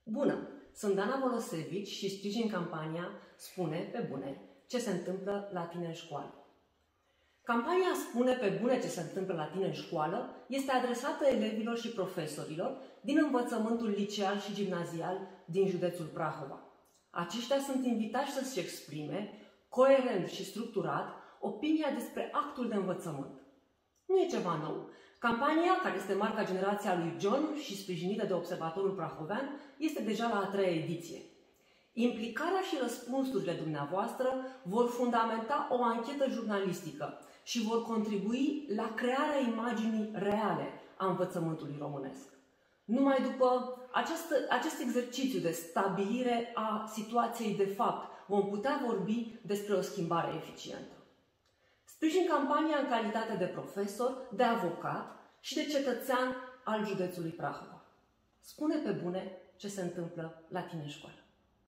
Bună! Sunt Dana Volosevici și sprijin campania Spune pe bune ce se întâmplă la tine în școală. Campania Spune pe bune ce se întâmplă la tine în școală este adresată elevilor și profesorilor din învățământul liceal și gimnazial din județul Prahova. Aceștia sunt invitați să-și exprime, coerent și structurat, opinia despre actul de învățământ. Nu e ceva nou. Campania, care este marca generația lui John și sprijinită de Observatorul Prahovean, este deja la a 3-a ediție. Implicarea și răspunsurile dumneavoastră vor fundamenta o anchetă jurnalistică și vor contribui la crearea imaginii reale a învățământului românesc. Numai după acest exercițiu de stabilire a situației de fapt vom putea vorbi despre o schimbare eficientă. Sprijin campania în calitate de profesor, de avocat și de cetățean al județului Prahova. Spune pe bune ce se întâmplă la tine în școală.